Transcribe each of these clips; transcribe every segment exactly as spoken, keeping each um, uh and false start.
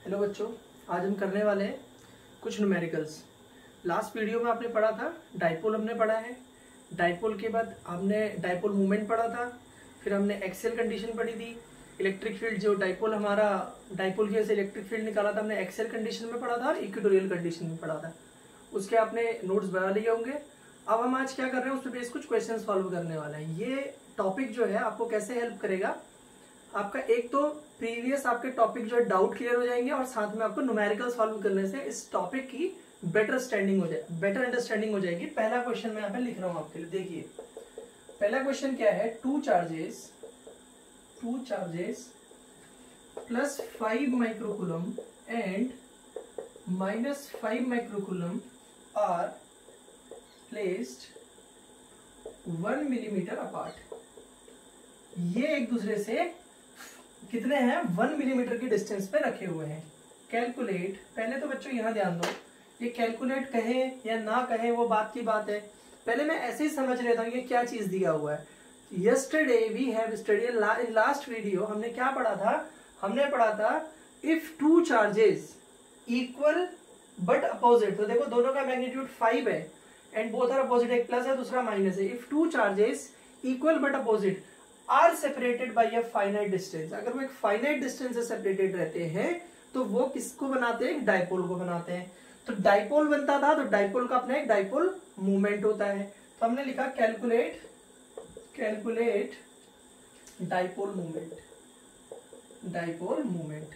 Hello बच्चों, आज हम करने वाले हैं कुछ न्यूमेरिकल्स। लास्ट वीडियो में आपने पढ़ा था डाइपोल, हमने पढ़ा है। डाइपोल के बाद हमने डाइपोल मूवमेंट पढ़ा था, फिर हमने एक्सियल कंडीशन पढ़ी थी। इलेक्ट्रिक फील्ड जो डाइपोल हमारा डाइपोल की वजह से इलेक्ट्रिक फील्ड निकाला था, हमने एक्सियल कंडीशन में पढ़ा था और इक्वेटोरियल कंडीशन में पढ़ा था। उसके आपने नोट्स बना लिए होंगे। अब हम आज क्या कर रहे हैं, उस पर बेस कुछ क्वेश्चन सॉल्व करने वाले हैं। ये टॉपिक जो है आपको कैसे हेल्प करेगा, आपका एक तो प्रीवियस आपके टॉपिक जो है डाउट क्लियर हो जाएंगे और साथ में आपको न्यूमेरिकल सॉल्व करने से इस टॉपिक की बेटर स्टैंडिंग हो जाए बेटर अंडरस्टैंडिंग हो जाएगी। पहला क्वेश्चन मैं यहाँ पे लिख रहा हूँ आपके लिए, देखिए पहला क्वेश्चन क्या है। Two charges two charges plus five microcoulomb and minus five microcoulomb are placed one millimetre apart. ये एक दूसरे से कितने हैं, वन मिलीमीटर की डिस्टेंस पे रखे हुए हैं। कैलकुलेट, पहले तो बच्चों यहां ध्यान दो, ये कैलकुलेट कहे या ना कहे वो बात की बात है। पहले मैं ऐसे ही समझ लेता हूँ ये क्या चीज दिया हुआ है। Yesterday we have studied in last video, हमने क्या पढ़ा था, हमने पढ़ा था if two charges equal but opposite. तो देखो दोनों का मैग्नीट्यूड फाइव है एंड बोथ आर अपोजिट, एक प्लस है दूसरा माइनस है। If two charges equal but opposite are separated by a finite distance, अगर वो एक फाइनाइट डिस्टेंस से सेपरेटेड रहते हैं तो वो किसको बनाते हैं, डाइपोल को बनाते हैं। तो डाइपोल बनता था तो डाइपोल का अपना एक डाइपोल मूवमेंट होता है। तो हमने लिखा calculate calculate dipole movement dipole movement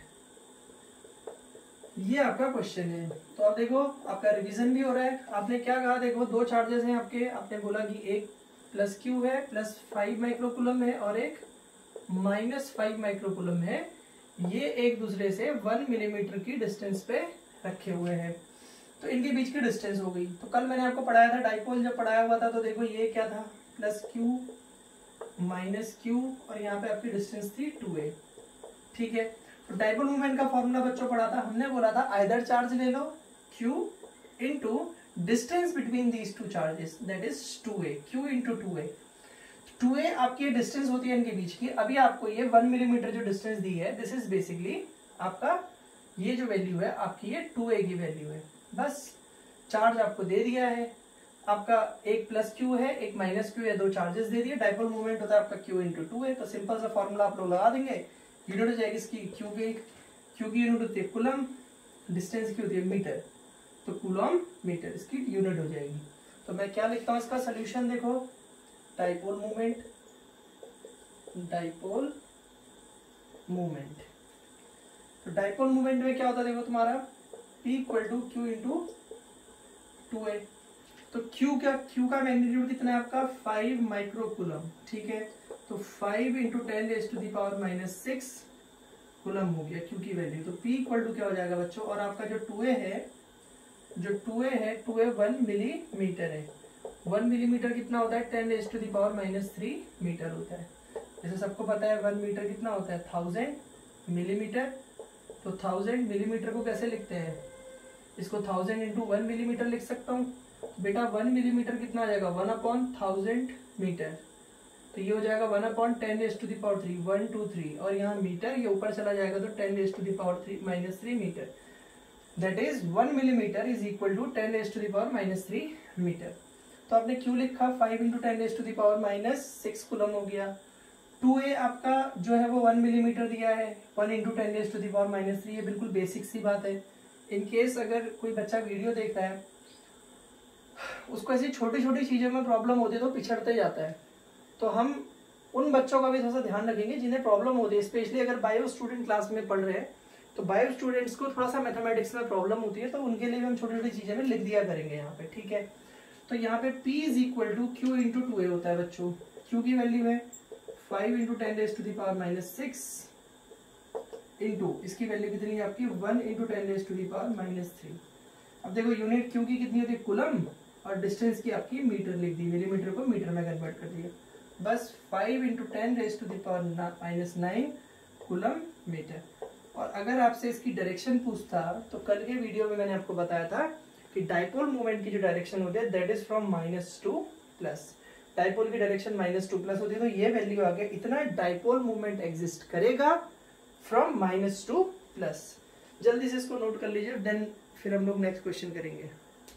ये आपका क्वेश्चन है। तो अब देखो आपका रिवीजन भी हो रहा है। आपने क्या कहा, देखो दो चार्जेस हैं आपके, आपने बोला कि एक प्लस क्यू है, प्लस फाइव माइक्रोकूलम है और एक माइनस फाइव माइक्रोकूलम है। ये एक दूसरे से वन मिलीमीटर की डिस्टेंस पे रखे हुए हैं। तो इनके बीच की डिस्टेंस हो गई। तो कल मैंने आपको पढ़ाया था डाइपोल, जब पढ़ाया हुआ था तो देखो ये क्या था, प्लस क्यू माइनस क्यू और यहाँ पे आपकी डिस्टेंस थी टू ए। ठीक है, तो डाइपोल मूवमेंट का फॉर्मूला बच्चों पढ़ा था, हमने बोला था आइदर चार्ज ले लो Q into distance between these two charges, that is two A, Q into two a. Two a आपकी डिस्टेंस होती है इनके बीच की। अभी आपको ये वन मिलीमीटर जो डिस्टेंस दी है, दिस इज बेसिकली आपका ये जो वैल्यू है आपकी ये टू ए की वैल्यू है। बस चार्ज आपको दे दिया है, आपका एक प्लस क्यू है एक माइनस क्यू है, दो चार्जेस दे दिए। डाइपोल मूवमेंट होता है आपका क्यू इंटू टू है। तो सिंपल सा फॉर्मूला आप लोग लगा देंगे, यूनिट हो जाएगी इसकी क्यू की, क्यू की यूनिट होती है कुलम, डिस्टेंस की होती है मीटर, तो कूलम मीटर इसकी यूनिट हो जाएगी। तो मैं क्या लिखता हूं इसका सोल्यूशन, देखो डाइपोल मूवमेंट डाइपोल मूवमेंट तो डाइपोल मूवमेंट में क्या होता है, देखो तुम्हारा P equal to Q into two a. तो Q क्या, Q का मैग्नीट्यूड कितना है आपका, फाइव माइक्रोकूलम। ठीक है, तो five into ten raise to the power minus six coulomb हो गया Q की वैल्यू। तो P इक्वल टू क्या हो जाएगा बच्चों, और आपका जो टू ए है, जो टू ए है, टू ए वन मिलीमीटर है। वन मिलीमीटर कितना होता है, ten raise to the power minus three metre होता है। जैसे सबको पता है वन मीटर कितना होता है, थाउजेंड मिलीमीटर। तो थाउजेंड मिलीमीटर को कैसे लिखते हैं, इसको थाउजेंड इंटू वन मिलीमीटर लिख सकता हूँ। बेटा वन मिलीमीटर कितना आ जाएगा, वन अपॉन थाउजेंड मीटर। तो ये हो जाएगा one upon ten raise to the power three, one two three, और यहाँ मीटर ये ऊपर चला जाएगा तो ten raise to the power three minus three metre. That is one millimetre is equal to ten raised to the power minus three metre. तो आपने Q लिखा five into ten raised to the power minus six coulomb हो गया। To A आपका जो है वो one millimetre दिया है, one into ten raised to the power minus three, ये बिल्कुल बेसिक सी बात है। इन केस अगर कोई बच्चा वीडियो देख रहा है, उसको ऐसी छोटी छोटी चीजों में प्रॉब्लम होती है तो पिछड़ते जाता है। तो हम उन बच्चों का भी थोड़ा सा ध्यान रखेंगे जिन्हें प्रॉब्लम होती है, स्पेशली अगर बायो स्टूडेंट क्लास में पढ़ रहे हैं तो बायो स्टूडेंट्स को थोड़ा सा मैथमेटिक्स में प्रॉब्लम होती है, तो उनके लिए भी हम छोटी छोटी चीजें में लिख दिया करेंगे यहाँ पे। ठीक है, तो यहाँ पे P is equal to Q into two a होता है बच्चों। Q की वैल्यू है five into ten raise to the power minus six into इसकी वैल्यू कितनी है आपकी, one into ten raise to the power minus three. अब देखो यूनिट Q की कितनी होती है, कुलम, और डिस्टेंस की आपकी मीटर लिख दी, मिलीमीटर को मीटर में कन्वर्ट कर दिया। बस five into ten raise to the power minus nine coulomb metre. और अगर आपसे इसकी डायरेक्शन पूछता तो कल के वीडियो में मैंने आपको बताया था कि डाइपोल मूवमेंट की जो डायरेक्शन होती है that is from minus to plus. Dipole की डायरेक्शन माइनस टू प्लस होती है, तो ये वैल्यू आ गया, इतना डाइपोल मूवमेंट एग्जिस्ट करेगा फ्रॉम माइनस टू प्लस। जल्दी से इसको नोट कर लीजिए, देन फिर हम लोग नेक्स्ट क्वेश्चन करेंगे।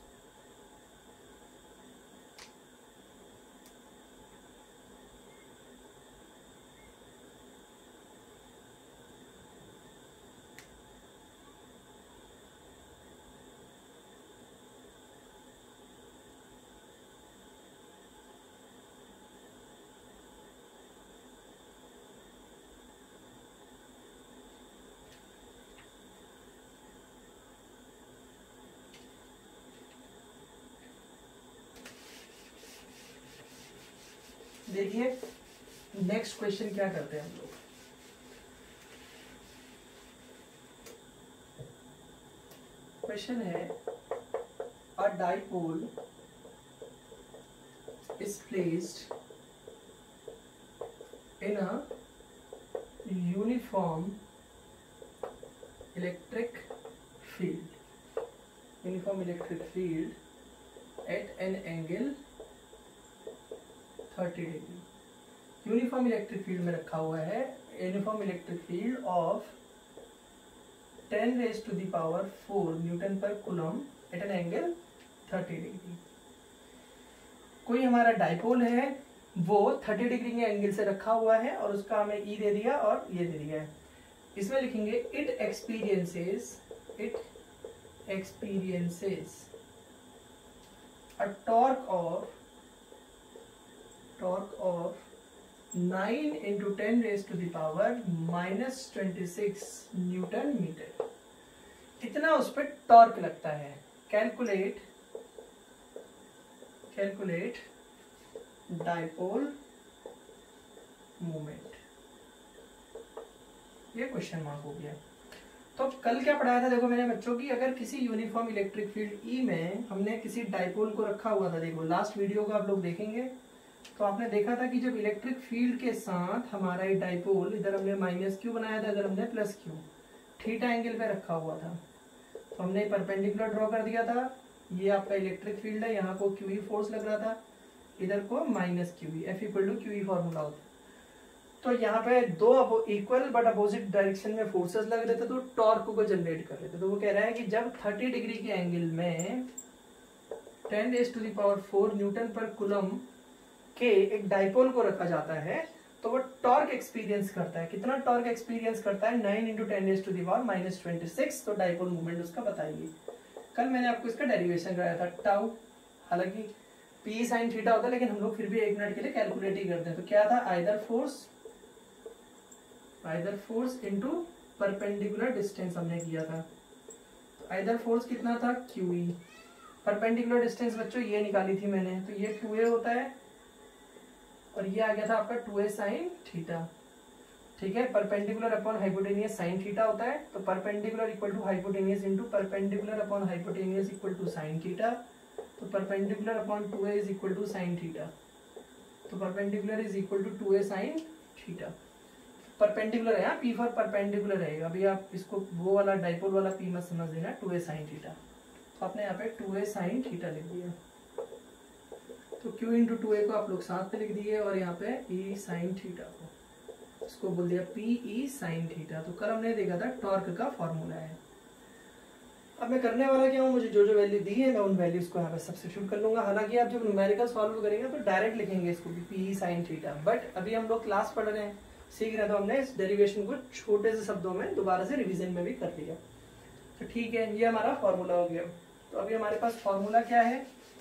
देखिए नेक्स्ट क्वेश्चन क्या करते हैं हम लोग। क्वेश्चन है a dipole is placed in a uniform electric field, uniform electric field at an angle thirty degree. Uniform electric field में रखा हुआ है, uniform electric field of ten raise to the power four newton per coulomb at an angle thirty degree. कोई हमारा dipole है, वो thirty degree के angle से रखा हुआ है और उसका हमें ई दे दिया और ये दे दिया है। इसमें लिखेंगे it experiences it experiences a torque of torque of nine into ten raise to the power minus twenty six newton metre. इतना उस पर टॉर्क लगता है। Calculate calculate dipole moment. ये क्वेश्चन मार्क हो गया। तो कल क्या पढ़ाया था देखो मैंने बच्चों की, अगर किसी यूनिफॉर्म इलेक्ट्रिक फील्ड ई में हमने किसी डाइपोल को रखा हुआ था, देखो लास्ट वीडियो को आप लोग देखेंगे तो आपने देखा था कि जब इलेक्ट्रिक फील्ड के साथ हमारा ये डाइपोल, इधर हमने माइनस क्यू बनाया था, इधर हमने प्लस क्यू, थीटा एंगल पे रखा हुआ था, तो हमने परपेंडिकुलर ड्रॉ कर दिया था। ये आपका इलेक्ट्रिक फील्ड है, यहाँ को क्यू ई फोर्स लग रहा था, इधर को minus Q E, F equal to Q E formula होता है। तो यहाँ पे दो इक्वल बट अपोजिट डायरेक्शन में फोर्सेस लग रहे थे, तो टॉर्क को जनरेट कर रहे थे। तो वो कह रहा है कि जब थर्टी डिग्री के एंगल में ten raise to the power four newton per coulomb के एक डाइपोल को रखा जाता है, तो वो टॉर्क एक्सपीरियंस करता है। कितना टॉर्क एक्सपीरियंस करता है? Nine into ten raise to the power minus twenty six. तो डाइपोल मूवमेंट उसका बताइए। कल मैंने आपको इसका डेरिवेशन कराया था, टाउ, हालांकि पी साइन थीटा होता है, लेकिन हम लोग फिर भी एक मिनट के लिए कैलकुलेट ही करते हैं। तो क्या था? Either force either force into perpendicular distance हमने किया था। तो आइदर फोर्स कितना था? Q E. परपेंडिकुलर डिस्टेंस बच्चों ये निकाली थी मैंने, तो ये टू ए होता है और ये आ गया था आपका टू ए साइन थीटा। ठीक है, perpendicular upon hypotenuse sine theta होता है, तो perpendicular equal to hypotenuse into perpendicular upon hypotenuse equal to sine theta. तो perpendicular upon two a is equal to sine theta. तो perpendicular is equal to two a sine theta. Perpendicular है, P for perpendicular है। अभी आप इसको वो वाला dipole वाला पी मत समझ देना, टू ए साइन थीटा। तो आपने यहाँ पे टू ए साइन थीटा लिख दिया। तो Q इंटू टू ए को आप लोग साथ में लिख दिए और यहाँ पे E साइन थीटा को, इसको बोल दिया P E साइन थीटा। तो कल हमने देखा था टॉर्क का फॉर्मूला है। अब मैं करने वाला क्या हूँ, मुझे जो जो वैल्यू दी है मैं उन वैल्यूज को यहाँ पे सब्स्टिट्यूट कर लूंगा। हालांकि आप जब न्यूमेरिकल सॉल्व करेंगे तो डायरेक्ट लिखेंगे इसको भी P E sine theta, but अभी हम लोग क्लास पढ़ रहे हैं, सीख रहे हैं, तो हमने इस डेरिवेशन को छोटे से शब्दों में दोबारा से रिविजन में भी कर लिया। तो ठीक है, ये हमारा फॉर्मूला हो गया। तो अभी हमारे पास फॉर्मूला क्या है?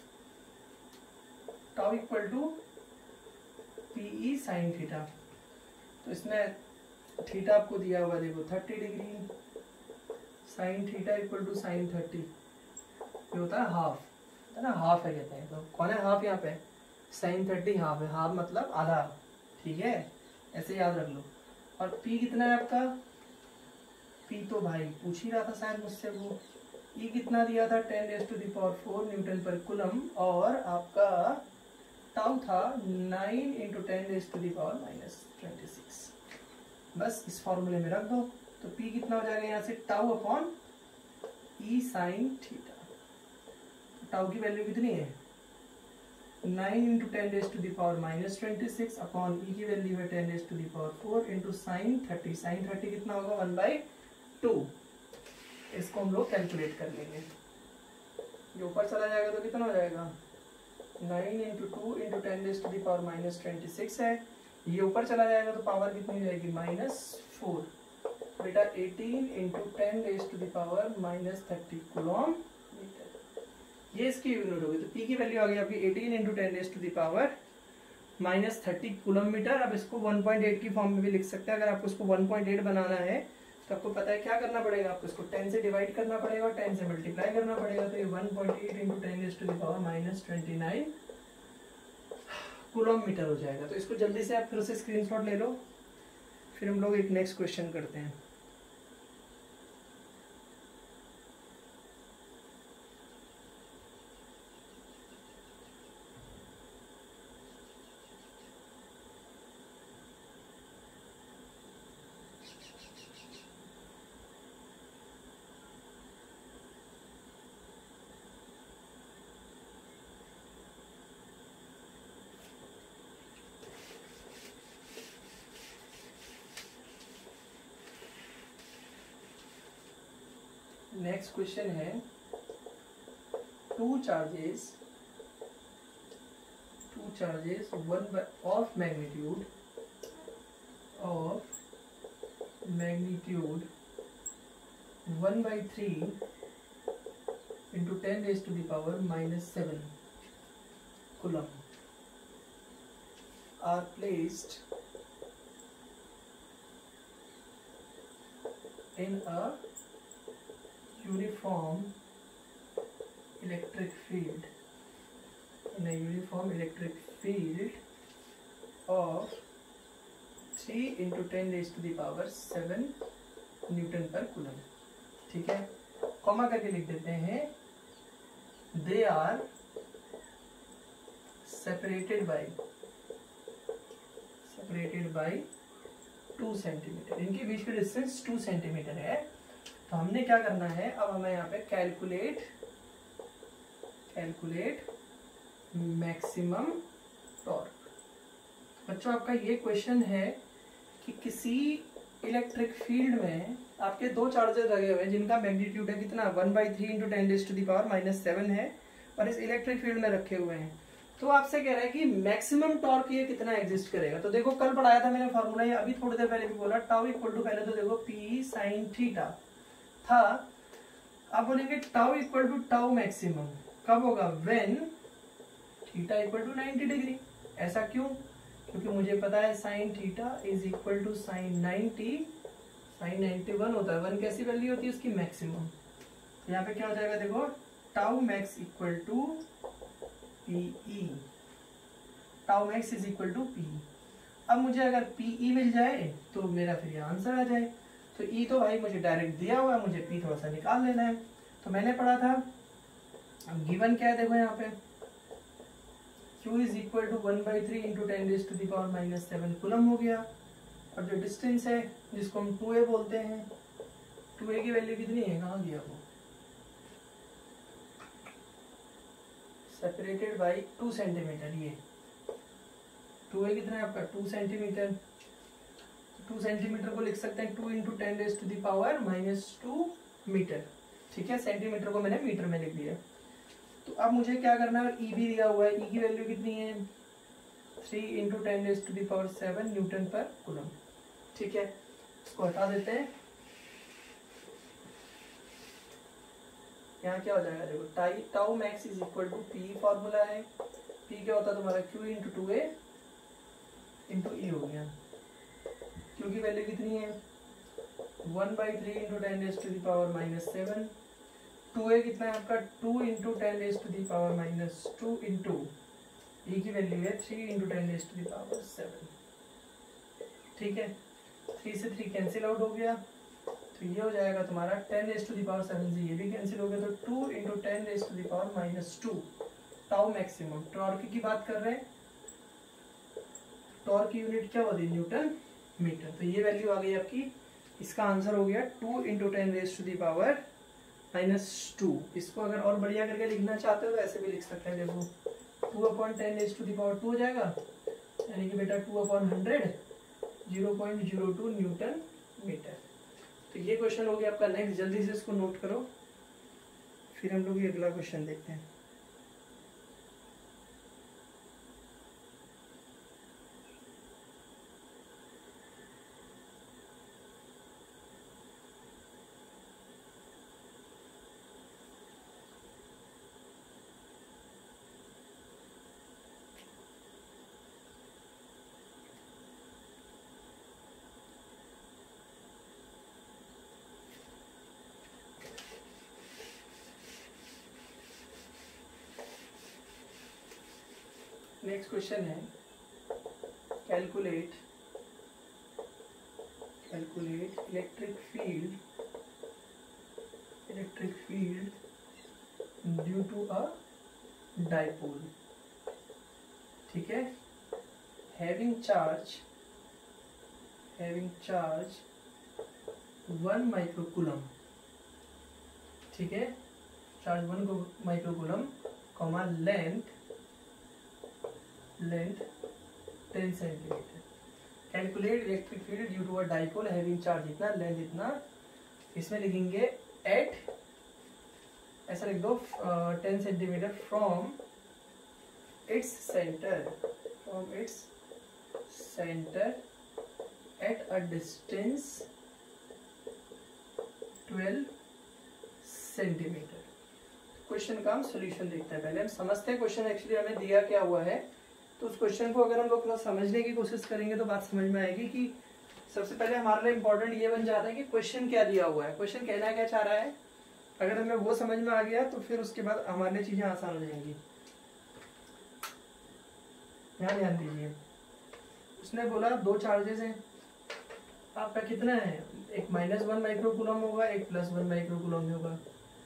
Tau equal to P E sine theta. तो इसमें थीटा आपको दिया हुआ देखो thirty degree, sine theta equal to sine thirty, ये होता है हाफ, है ना, हाफ है कहते हैं। तो कौन है हाफ? यहाँ पे साइन थर्टी हाफ है, हाफ मतलब आधा। ठीक है, ऐसे याद रख लो। और पी कितना है आपका? पी तो भाई पूछ ही रहा था शायद मुझसे, वो ई कितना दिया था? Ten raise to the power four newton per coulomb, और आपका टाउ था nine into ten raise to the power minus twenty six. बस इस फॉर्मूले में रख दो। तो P कितना हो जाएगा यहाँ से? Tau upon E sine theta. Tau की वैल्यू कितनी है? Nine into ten raise to the power minus twenty six upon E की वैल्यू है ten raise to the power four into sine thirty. Sine thirty कितना होगा? One by two. इसको हम लोग कैलकुलेट कर लेंगे। ये ऊपर चला जाएगा तो कितना हो जाएगा, nine into two into ten raise to the power minus twenty six है। ये ऊपर चला जाएगा तो पावर कितनी हो जाएगी, माइनस फोर। बेटा eighteen into ten raise to the power minus thirty coulomb metre, ये इसकी यूनिट होगी। तो पी की वैल्यू आ गई आपकी eighteen into ten raise to the power minus thirty coulomb metre. अब इसको वन पॉइंट एट की फॉर्म में भी लिख सकते हैं। अगर आपको इसको वन पॉइंट एट बनाना है तो आपको पता है क्या करना पड़ेगा, आपको इसको टेन से डिवाइड करना पड़ेगा और टेन से मल्टीप्लाई करना पड़ेगा। तो ये one point eight into ten raise to the power minus twenty nine coulomb metre हो जाएगा। तो इसको जल्दी से आप फिर से स्क्रीनशॉट ले लो, फिर हम लोग एक नेक्स्ट क्वेश्चन करते हैं। नेक्स्ट क्वेश्चन है, two charges two charges one of magnitude of magnitude one by three into ten raise to the power minus seven coulomb are placed in a uniform electric field in a uniform electric field of three into ten raised to the power seven newton per coulomb. ठीक है, comma करके लिख देते हैं, they are separated by separated by two centimetre. इनके बीच में distance two centimetre है। तो हमने क्या करना है, अब हमें यहाँ पे कैलकुलेट कैलकुलेट मैक्सिमम टॉर्क। बच्चों आपका ये क्वेश्चन है कि किसी इलेक्ट्रिक फील्ड में आपके दो चार्जेस लगे हुए हैं जिनका मैग्नीट्यूड है कितना, one by three into ten raise to the power minus seven है और इस इलेक्ट्रिक फील्ड में रखे हुए हैं। तो आपसे कह रहा है कि मैक्सिमम टॉर्क ये कितना एग्जिस्ट करेगा। तो देखो कल पढ़ाया था मैंने फॉर्मूला, ये अभी थोड़ी देर पहले भी बोला, टाउ इक्वल टू, पहले तो देखो पी साइन थीटा था, अब बोलेंगे tau equal to tau maximum कब होगा, when theta equal to ninety degree. ऐसा क्यों, क्योंकि मुझे पता है sine theta is equal to sine ninety, sine ninety one होता है, वन कैसी वैल्यू होती है उसकी, मैक्सिमम। तो यहाँ पे क्या हो जाएगा, देखो tau max equal to P E, tau max is equal to P. अब मुझे अगर पीई मिल जाए तो मेरा फिर ये आंसर आ जाए। तो ई तो भाई मुझे डायरेक्ट दिया हुआ है, मुझे पी थोड़ा सा निकाल लेना है। तो मैंने पढ़ा था, अब गिवन क्या है देखो यहाँ पे, Q is equal to one by three into ten raise to the power minus seven coulomb हो गया। और जो डिस्टेंस है जिसको हम टू ए बोलते हैं, टू ए की वैल्यू कितनी है, कहाँ दिया वो, सेपरेटेड बाई टू सेंटीमीटर। ये टू ए कितना है आपका, टू सेंटीमीटर। टू सेंटीमीटर को लिख सकते हैं two into ten raise to the power minus two metre. ठीक है, सेंटीमीटर को मैंने मीटर में लिख दिया। तो अब मुझे क्या करना है, ई भी दिया हुआ है, ई की वैल्यू कितनी है, three into ten raise to the power seven newton per coulomb. ठीक है, इसको हटा देते हैं। यहाँ क्या हो जाएगा, देखो टाई tau max is equal to P, formula है, पी क्या होता है तुम्हारा, Q into two A into E हो गया। क्यू की वैल्यू कितनी है, one by three into ten raise to the power minus seven. Two ए कितना है आपका, two into ten raise to the power minus two into E की value है three into ten raise to the power seven. ठीक है, three से three cancel out हो गया, तो ये हो जाएगा तुम्हारा ten raise to the power seven से ये भी कैंसिल हो गया, तो two into ten raise to the power minus two. Tau maximum, torque की बात कर रहे हैं, टॉर्क की यूनिट क्या होती है, न्यूटन मीटर। तो ये वैल्यू आ गई आपकी, इसका आंसर हो गया two into ten raise to the power minus two. इसको अगर और बढ़िया करके लिखना चाहते हो तो ऐसे भी लिख सकते हैं, देखो two upon ten raise to the power two हो जाएगा, यानी कि बेटा two upon hundred, zero point zero two newton metre. तो ये क्वेश्चन हो गया आपका नेक्स्ट, जल्दी से इसको नोट करो, फिर हम लोग ये अगला क्वेश्चन देखते हैं। नेक्स्ट क्वेश्चन है calculate calculate electric field electric field due to a dipole, ठीक है, having charge having charge one microcoulomb, ठीक है, charge one microcoulomb, comma length length ten centimetre. Calculate electric field due to a dipole having charge इतना, length इतना, इसमें लिखेंगे at, ऐसा लिख दो, ten centimetre from its centre from its centre at a distance twelve centimetre. Question का हम solution देखते हैं। पहले हम समझते हैं क्वेश्चन एक्चुअली हमें दिया क्या हुआ है, तो उस क्वेश्चन को अगर हम लोग थोड़ा समझने की कोशिश करेंगे तो बात समझ में आएगी कि सबसे पहले हमारे लिए इम्पोर्टेंट ये बन जाता है कि क्वेश्चन क्या दिया हुआ है, क्वेश्चन कहना क्या चाह रहा है। अगर हमें वो समझ में आ गया तो फिर उसके बाद हमारे लिए चीजें आसान हो जाएंगी। यहाँ ध्यान दीजिए, उसने बोला दो चार्जेस हैं, आपका कितना है, एक माइनस वन माइक्रोकूलम होगा, एक प्लस वन माइक्रोकूलम होगा।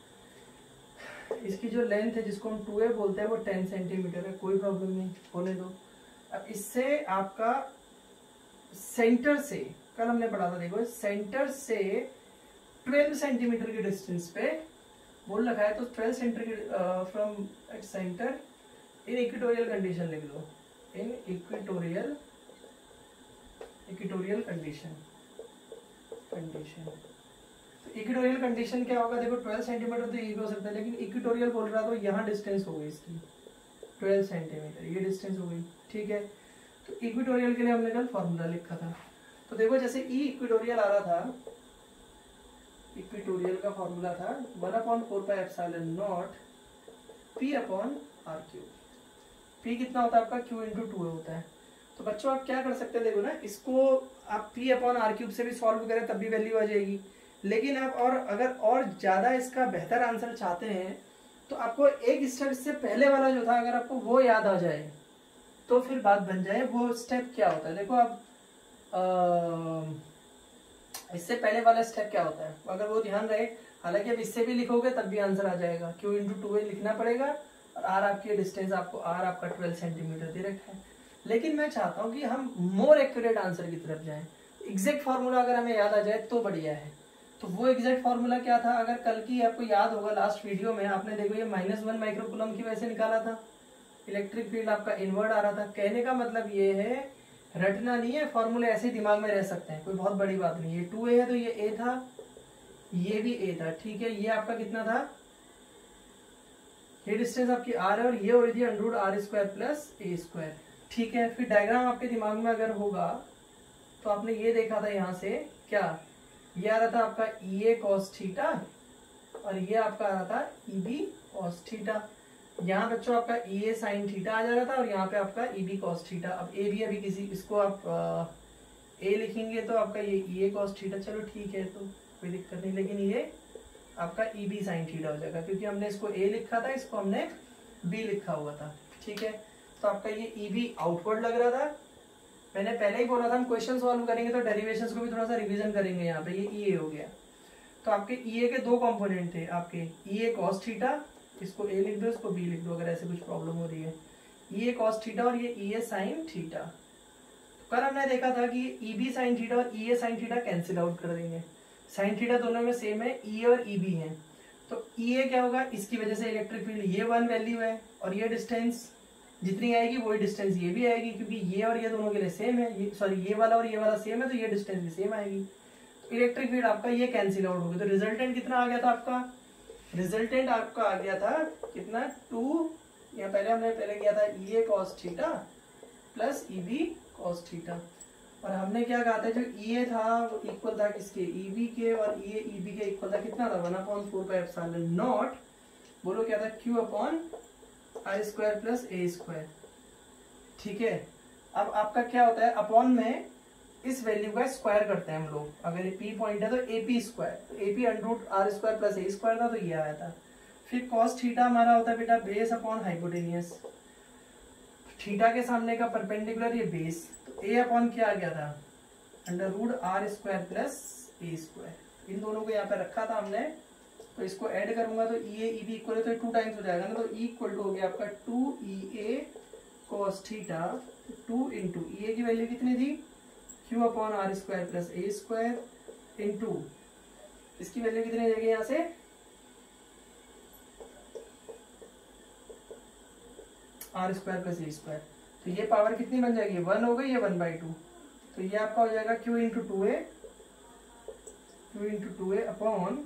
इसकी जो लेंथ है जिसको हम टू ए बोलते हैं वो टेन सेंटीमीटर है, कोई प्रॉब्लम नहीं, होने दो। अब इससे आपका सेंटर से, कल हमने पढ़ा था, देखो सेंटर से ट्वेल्व सेंटीमीटर की डिस्टेंस पे बोल रखा है, तो twelve centimetre from centre in equatorial condition लिख दो, in equatorial equatorial condition condition equatorial condition क्या होगा, देखो ट्वेल्व सेंटीमीटर तो ये हो सकता है, लेकिन इक्वेटोरियल बोल रहा तो यहाँ डिस्टेंस हो गई इसकी ट्वेल्व सेंटीमीटर, ये डिस्टेंस हो गई, ठीक है। तो इक्वेटोरियल के लिए हमने कल फॉर्मूला लिखा था, तो देखो जैसे ई इक्वेटोरियल आ रहा था, इक्वेटोरियल का फॉर्मूला था one upon four pi epsilon naught P upon R Q. P कितना होता है आपका, क्यू इंटू टू होता है। तो बच्चों आप क्या कर सकते हैं, देखो ना, इसको आप पी अपॉन आर क्यूब से भी सॉल्व करें तब भी वैल्यू आ जाएगी, लेकिन आप और अगर और ज्यादा इसका बेहतर आंसर चाहते हैं तो आपको एक स्टेप से पहले वाला जो था अगर आपको वो याद आ जाए तो फिर बात बन जाए। वो स्टेप क्या होता है, देखो आप इससे पहले वाला स्टेप क्या होता है, अगर वो ध्यान रहे, हालांकि अब इससे भी लिखोगे तब भी आंसर आ जाएगा, क्यू इंटू टू ए लिखना पड़ेगा, और आर आपकी डिस्टेंस, आपको आर आपका ट्वेल्व सेंटीमीटर दे रखा है। लेकिन मैं चाहता हूँ कि हम मोर एक्यूरेट आंसर की तरफ जाएं, एग्जैक्ट फॉर्मूला अगर हमें याद आ जाए तो बढ़िया है। तो वो एग्जैक्ट फॉर्मूला क्या था, अगर कल की आपको याद होगा लास्ट वीडियो में आपने देखो ये माइनस वन माइक्रोकूलम की वजह से निकाला था, इलेक्ट्रिक फील्ड आपका इनवर्ट आ रहा था। कहने का मतलब ये है, रटना नहीं है, फॉर्मूले ऐसे ही दिमाग में रह सकते हैं, कोई बहुत बड़ी बात नहीं। ये टू ए है तो ये ए था, ये भी ए था, ठीक है। ये आपका कितना था, ये डिस्टेंस आपकी आर है, और ये हो रही थी under R square plus A square, ठीक है। फिर डायग्राम आपके दिमाग में अगर होगा तो आपने ये देखा था यहाँ से क्या, ये आ रहा था आपका ई ए कॉस थीटा, और ये आपका आ रहा था ई बी कॉस थीटा। यहाँ बच्चों आपका ई ए साइन थीटा आ जा रहा था, और यहाँ पे आपका ई बी कॉस थीटा। अब ए भी अभी किसी, इसको आप ए लिखेंगे तो आपका ये ई ए कॉस थीटा, चलो ठीक है, तो कोई दिक्कत नहीं, लेकिन ये आपका ई बी साइन थीटा हो जाएगा, क्योंकि हमने इसको ए लिखा था, इसको हमने बी लिखा हुआ था, ठीक है। तो आपका ये ई बी आउटवर्ड लग रहा था। मैंने पहले ही बोला था हम क्वेश्चन सॉल्व करेंगे तो डेरिवेशंस को भी थोड़ा सा रिवीजन करेंगे। यहाँ पे ये ई ए हो गया, तो आपके ई ए के दो कंपोनेंट थे, आपके ई ए कॉस थीटा, इसको ए लिख दो, इसको बी लिख दो अगर ऐसे कुछ प्रॉब्लम हो रही है, ई ए कॉस थीटा और ये ई ए साइन थीटा। कल हमने देखा था कि ई बी साइन थीटा और E A sine theta cancel out कर देंगे, साइन थीटा दोनों में सेम है, ई ए और ई बी है, तो ई ए क्या होगा, इसकी वजह से इलेक्ट्रिक फील्ड ये वन वैल्यू है, और ये डिस्टेंस जितनी आएगी वही डिस्टेंस ये भी आएगी, क्योंकि ये और ये दोनों के लिए सेम है, ये सॉरी ये वाला और ये वाला सेम है, तो ये डिस्टेंस भी सेम आएगी। तो इलेक्ट्रिक फील्ड आपका ये कैंसिल आउट हो गया, तो रिजल्टेंट कितना आ गया था आपका, रिजल्टेंट आपका आ गया था कितना, टू, यहाँ पहले हमने पहले किया था E A cos theta plus E B cos theta, और हमने क्या कहा था, जो ई ए था वो इक्वल था किसके, ई बी के, और ई ए ई बी के इक्वल था कितना था, one upon four pi epsilon naught, बोलो क्या था, Q upon I square plus A square. ठीक है, अब आपका क्या होता है, अपॉन में इस वैल्यू का स्क्वायर करते हैं हम लोग, अगर ये पी पॉइंट है तो ए पी स्क्वायर, तो A P under root R square plus A square था, तो ये आया था। फिर कॉस थीटा हमारा होता है बेटा बेस अपॉन हाइपोटेनियस, थीटा के सामने का परपेंडिकुलर ये बेस, तो ए अपॉन क्या आ गया था, under root R square plus A square. इन दोनों को यहाँ पे रखा था हमने, तो इसको ऐड करूंगा तो ई ए ई बी इक्वल है, तो टू टाइम्स हो जाएगा ना, तो ई इक्वल टू हो गया आपका two E A cos theta, two into E A की वैल्यू कितनी थी, Q upon R square plus A square into इसकी वैल्यू कितनी जाएगी यहाँ से, R square plus A square, तो ये पावर कितनी बन जाएगी, वन हो गई, ये वन बाई टू, तो ये आपका हो जाएगा Q into two A, Q into two A upon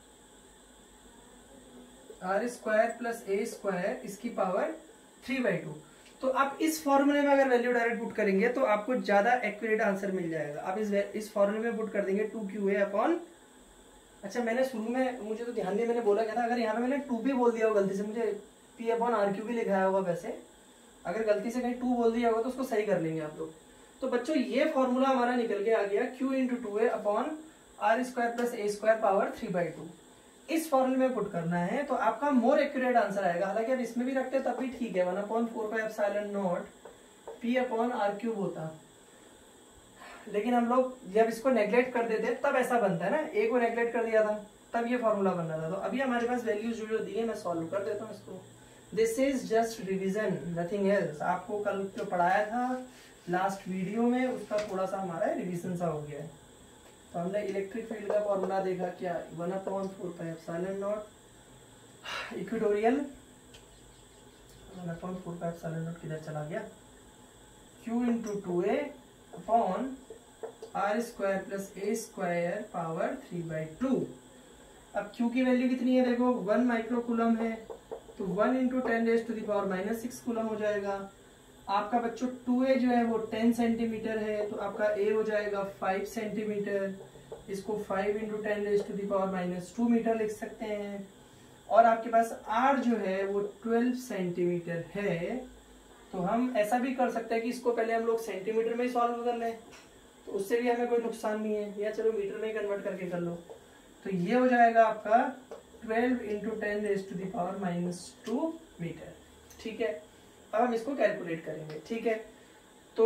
R square plus A square, इसकी पावर थ्री बाई टू। तो आप इस फॉर्मूले में अगर वैल्यू डायरेक्ट पुट करेंगे तो आपको ज्यादा एक्यूरेट आंसर मिल जाएगा। आप इस इस फॉर्मूले में पुट कर देंगे टू क्यू ए अपॉन, अच्छा मैंने शुरू में, मुझे तो ध्यान नहीं, मैंने बोला क्या था, अगर यहाँ पे मैंने टू भी बोल दिया हो गलती से, मुझे पी अपॉन आर क्यू भी लिखाया होगा, वैसे अगर गलती से कहीं टू बोल दिया होगा तो उसको सही कर लेंगे आप लोग। तो बच्चों ये फॉर्मूला हमारा निकल के आ गया, Q into two A upon R square plus A square power three by two. इस फॉर्मूले में पुट करना है तो आपका मोर एक्यूरेट आंसर आएगा। हालांकि आप इसमें भी रखते तब भी ठीक है, one upon four pi epsilon naught P upon R cube होता, लेकिन हम लोग जब इसको नेग्लेक्ट कर देते तब ऐसा बनता है ना, ए को नेग्लेक्ट कर दिया था तब ये फॉर्मूला बन रहा था। तो अभी हमारे पास वैल्यूज जो जो दी है मैं सॉल्व कर देता हूँ इसको। This is just revision, nothing else. आपको कल जो पढ़ाया था लास्ट वीडियो में उसका थोड़ा सा हमारा रिविजन सा हो गया है। तो हमने इलेक्ट्रिक फील्ड का फॉर्मूला देखा क्या, one upon four pi epsilon naught equatorial, one upon four pi epsilon naught किधर चला गया, Q into two A upon R square plus A square power three by two. अब क्यू की value कितनी है देखो, वन माइक्रो कूलम है, तो one into ten raise to the power minus six coulomb हो जाएगा। आपका बच्चों टू ए जो है वो टेन सेंटीमीटर है, तो आपका ए हो जाएगा फाइव सेंटीमीटर, इसको five into ten raise to the power minus two metre लिख सकते हैं। और आपके पास आर जो है वो ट्वेल्व सेंटीमीटर है, तो हम ऐसा भी कर सकते हैं कि इसको पहले हम लोग सेंटीमीटर में ही सॉल्व कर लें, तो उससे भी हमें कोई नुकसान नहीं है, या चलो मीटर में ही कन्वर्ट करके कर लो। तो ये हो जाएगा आपका twelve into ten raise to the power minus two metre. ठीक है, अब हम इसको कैलकुलेट करेंगे। ठीक है, तो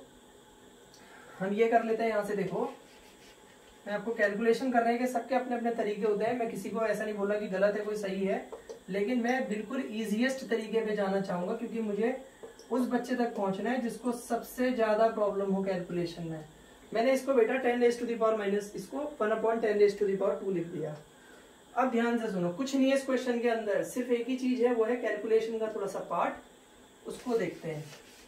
हम ये कर लेते हैं, यहाँ से देखो मैं आपको कैलकुलेशन कर रहे हैं कि सबके अपने अपने तरीके होते हैं, मैं किसी को ऐसा नहीं बोला कि गलत है कोई सही है, लेकिन मैं बिल्कुल इजीएस्ट तरीके पे जाना चाहूंगा, क्योंकि मुझे उस बच्चे तक पहुंचना है जिसको सबसे ज्यादा प्रॉब्लम हो कैलकुलेशन में। मैंने इसको बेटा ten raise to the power minus, इसको one upon ten raise to the power two लिख दिया। अब ध्यान से सुनो, कुछ नहीं है इस क्वेश्चन के अंदर, सिर्फ एक ही चीज है, वो है कैलकुलेशन का थोड़ा सा पार्ट, उसको देखते हैं।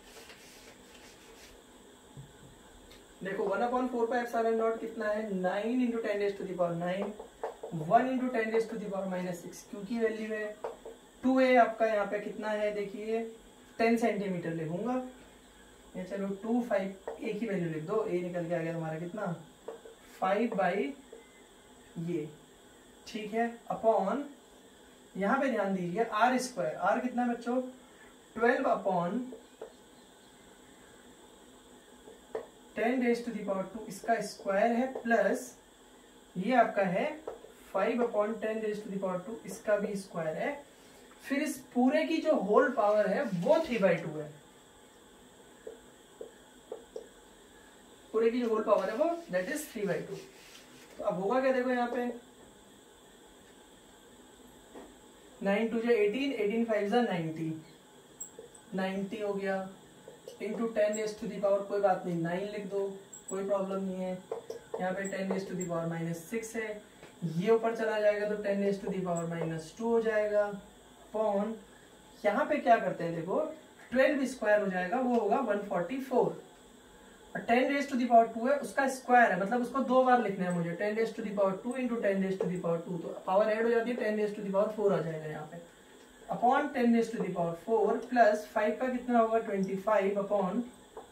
देखो one upon four pi epsilon naught कितना है, nine into ten raise to the power nine, one into ten raise to the power minus six, Q की वैल्यू है, टू ए आपका यहाँ पे कितना है देखिए टेन सेंटीमीटर लिखूंगा, ये चलो टू फाइव, ए की वैल्यू लिख दो, ए निकल के आ गया तुम्हारा कितना फाइव बाई ये। ठीक है, अपॉन यहाँ पे ध्यान दीजिए आर स्क्वायर, आर कितना बच्चों twelve upon ten raise to the power two, इसका स्क्वायर है, प्लस ये आपका है five upon ten raise to the power two, इसका भी स्क्वायर है, फिर इस पूरे की जो होल पावर है वो थ्री बाई टू है, पूरे की जो होल पावर है वो that is three by two. तो अब होगा क्या देखो यहाँ पे, नाइन टू जो एटीन, एटीन फाइव जा नाइनटी, नाइनटी हो गया, into ten raise to the power, कोई बात नहीं नाइन लिख दो, कोई प्रॉब्लम नहीं है। यहाँ पे ten raise to the power minus six है, ये ऊपर चला जाएगा तो ten raise to the power minus two हो जाएगा, अपॉन यहाँ पे क्या करते हैं देखो ट्वेल्व स्क्वायर हो जाएगा, वो होगा one forty four, ten raise to the power two है, उसका स्क्वायर है, मतलब उसको दो बार लिखना है मुझे, ten raise to the power two into ten raise to the power two, तो पावर ऐड हो जाती है, ten raise to the power four आ जाएगा यहाँ पे, upon ten raise to the power four plus five का कितना होगा ट्वेंटी फाइव अपॉन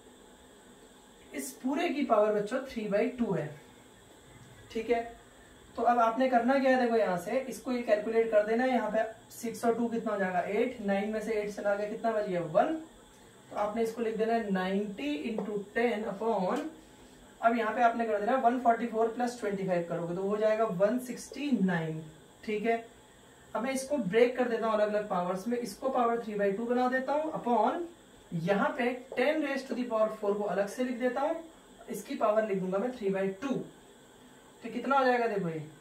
इस पूरे की पावर बच्चों थ्री बाई टू है। ठीक है, तो अब आपने करना क्या है, देखो यहाँ से इसको ये कैलकुलेट कर देना, यहाँ पे सिक्स और टू कितना हो जाएगा एट, नाइन में से एट चला गया कितना बच गया वन, तो आपने इसको लिख देना है नाइनटी इंटू टेन अपॉन, अब यहाँ पे आपने कर देना one forty four plus twenty five करोगे तो हो जाएगा वन सिक्सटी नाइन। ठीक है, अब मैं इसको ब्रेक कर देता हूँ अलग अलग पावर्स में, इसको पावर थ्री बाई टू बना देता हूँ अपॉन यहाँ पे ten raise to the power four को अलग से लिख देता हूँ, इसकी पावर लिख दूंगा मैं थ्री बाई टू, तो कितना हो जाएगा देखो ये,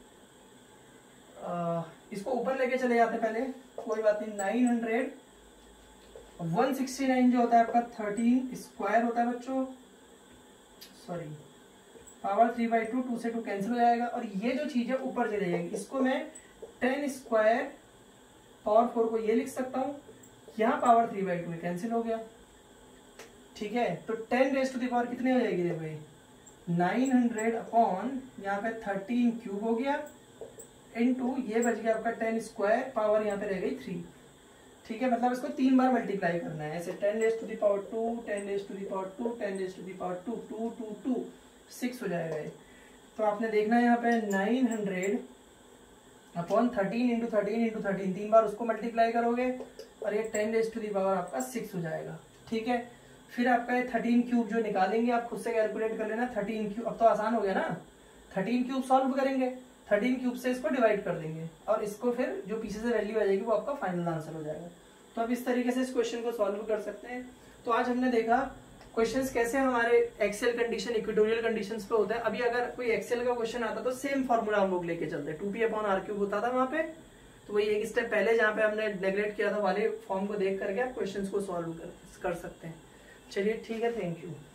आ, इसको ऊपर लेके चले जाते पहले, कोई बात नहीं, nine hundred one sixty nine जो होता है आपका थर्टीन स्क्वायर होता है बच्चों, sorry power three by two, two से टू कैंसिल हो जाएगा, और ये जो चीज है ऊपर चले जाएगी, इसको मैं टेन स्क्वायर पावर फोर को ये लिख सकता हूँ, यहाँ power three by two cancel हो गया। ठीक है, तो ten raise to the power कितने हो जाएगी देखो ये नाइन हंड्रेड अपॉन यहाँ पे थर्टीन क्यूब हो गया इनटू ये बच गया आपका टेन स्क्वायर, पावर यहाँ पे रह गई थ्री। ठीक है, मतलब इसको तीन बार मल्टीप्लाई करना है, ऐसे ten raise to the power two, ten raise to the power two, ten raise to the power two, two two two six हो जाएगा ये। तो आपने देखना है यहाँ पे nine hundred upon thirteen into thirteen into thirteen, तीन बार उसको मल्टीप्लाई करोगे और ये ten raise to the power आपका सिक्स हो जाएगा। ठीक है, फिर आपका ये थर्टीन क्यूब जो निकालेंगे आप खुद से कैलकुलेट कर लेना, थर्टीन क्यूब अब तो आसान हो गया ना, थर्टीन क्यूब सॉल्व करेंगे, थर्टीन क्यूब से इसको डिवाइड कर देंगे और इसको फिर जो पीछे से वैल्यू आ जाएगी वो आपका फाइनल आंसर हो जाएगा। तो आप इस तरीके से इस क्वेश्चन को सॉल्व कर सकते हैं। तो आज हमने देखा क्वेश्चंस कैसे हमारे एक्सेल कंडीशन इक्वेटोरियल कंडीशंस पे होता है। अभी अगर कोई एक्सेल का क्वेश्चन आता तो सेम फॉर्मूला हम लोग लेके चलते, two P upon R cube होता था वहां पे, तो वही एक स्टेप पहले जहाँ पे हमने नेग्लेक्ट किया था वाले फॉर्म को देख करके आप क्वेश्चंस को सॉल्व कर, कर सकते हैं। चलिए ठीक है, थैंक यू।